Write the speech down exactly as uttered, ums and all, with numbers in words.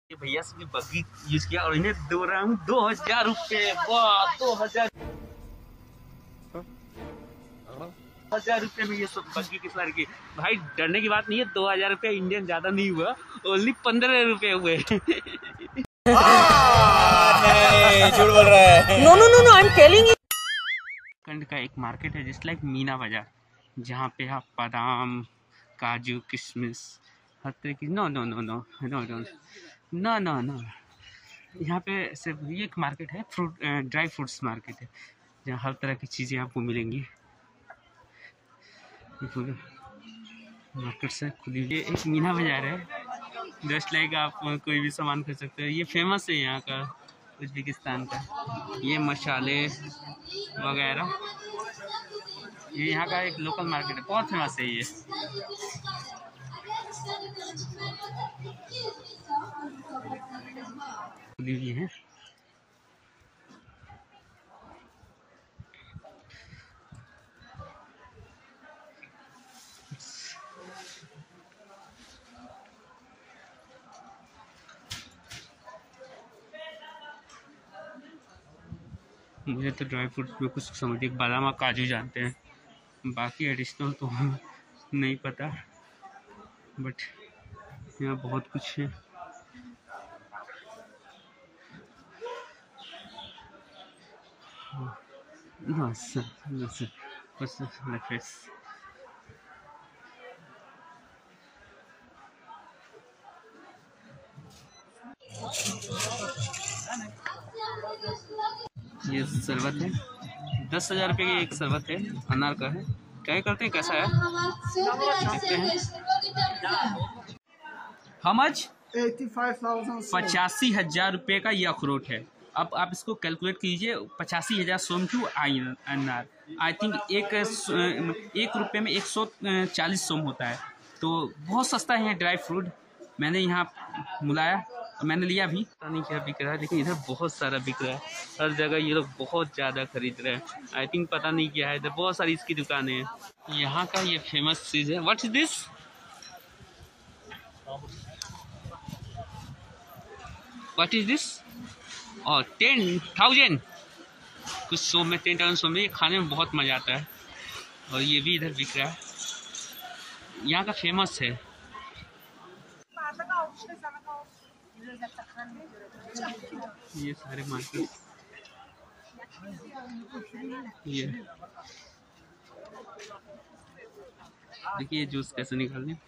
ये भैया से बग्गी यूज किया और इन्हें दो रहा हूँ दो हजार रुपये। वाह, दो हजार हजार रुपये में ये सब बग्गी की सवारी की। भाई डरने की बात नहीं है, दो हजार रुपये इंडियन ज्यादा नहीं हुआ, ओनली पंद्रह रुपये हुए। झूठ बोल रहा है। No no no no, I am telling you. कंड का एक मार्केट है जस्ट लाइक मीना बाजार, जहाँ पे आप बादाम, काजू, किशमिश, हर तरह की no no no no no no no no no यहाँ पे सिर्फ ये एक मार्केट है, फ्रूट ड्राई फ्रूट्स मार्केट है, जहाँ हर तरह की चीज़ें आपको मिलेंगी। ये पूरे मार्केट से खुली हुई एक मीना बाजार है, जस्ट लाइक आप कोई भी सामान खरीद सकते हो। ये फेमस है यहाँ का, उज्बेकिस्तान का, ये मसाले वगैरह। ये यहाँ का एक लोकल मार्केट है, बहुत फेमस है ये। खुली हुई है। मुझे तो ड्राई फ्रूट्स में कुछ समझ, एक बादाम और काजू जानते हैं, बाकी एडिशनल तो नहीं पता, बट यहाँ बहुत कुछ है। Nossa, nossa, nossa, na face. ये शरबत है, दस हजार रुपये की एक शरबत है, अनार का है। ट्राई करते हैं कैसा है, देखते हैं। How much? पचासी हजार रुपये का ये अखरोट है। अब आप इसको कैलकुलेट कीजिए, पचासी हजार सोम टू आई अनार, आई थिंक एक एक रुपये में एक सौ चालीस सोम होता है, तो बहुत सस्ता है ड्राई फ्रूट। मैंने यहाँ मुलाया, मैंने लिया भी, पता नहीं क्या बिक रहा है, लेकिन इधर बहुत सारा बिक रहा है, हर जगह ये लोग बहुत ज़्यादा खरीद रहे हैं। आई थिंक पता नहीं क्या है, इधर बहुत सारी इसकी दुकानें हैं। यहाँ का ये फेमस चीज़ है, what is this? What is this? और टेन थाउजेंड कुछ सौ में, टेन थाउजेंड सौ में। ये खाने में बहुत मज़ा आता है, और ये भी इधर बिक रहा है, यहाँ का फेमस है। ये सारे मार्केट, ये देखिए जूस कैसे निकालने।